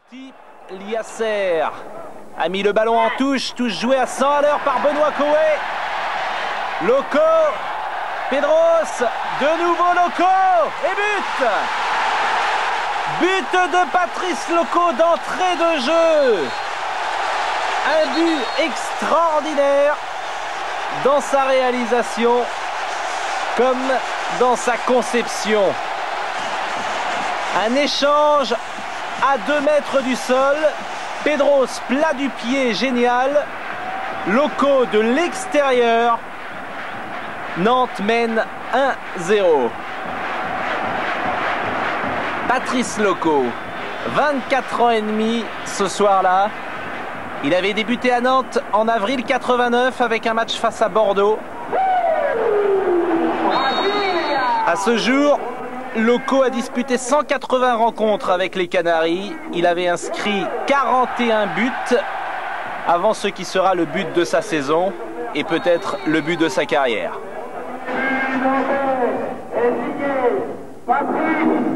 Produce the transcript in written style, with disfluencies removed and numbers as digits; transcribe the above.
Liasser a mis le ballon en touche jouée à 100 à l'heure par Benoît Coé. Loco, Pedros, de nouveau Loco et but. But de Patrice Loco d'entrée de jeu. Un but extraordinaire dans sa réalisation comme dans sa conception. Un échange à 2 mètres du sol. Pedros plat du pied, génial. Loco de l'extérieur. Nantes mène 1-0. Patrice Loco, 24 ans et demi ce soir-là. Il avait débuté à Nantes en avril 89 avec un match face à Bordeaux. À ce jour, Loco a disputé 180 rencontres avec les Canaries. Il avait inscrit 41 buts avant ce qui sera le but de sa saison et peut-être le but de sa carrière. Patrice